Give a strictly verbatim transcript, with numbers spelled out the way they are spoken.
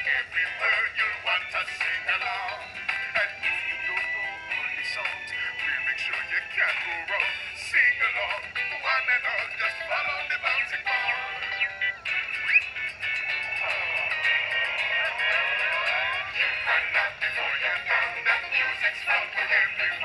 every word you'll want to sing along. And if you don't know all the songs, we'll make sure you can't go wrong. Sing along, one and all, just follow the bouncing ball. You cannot before you're done, that music's fun for everyone.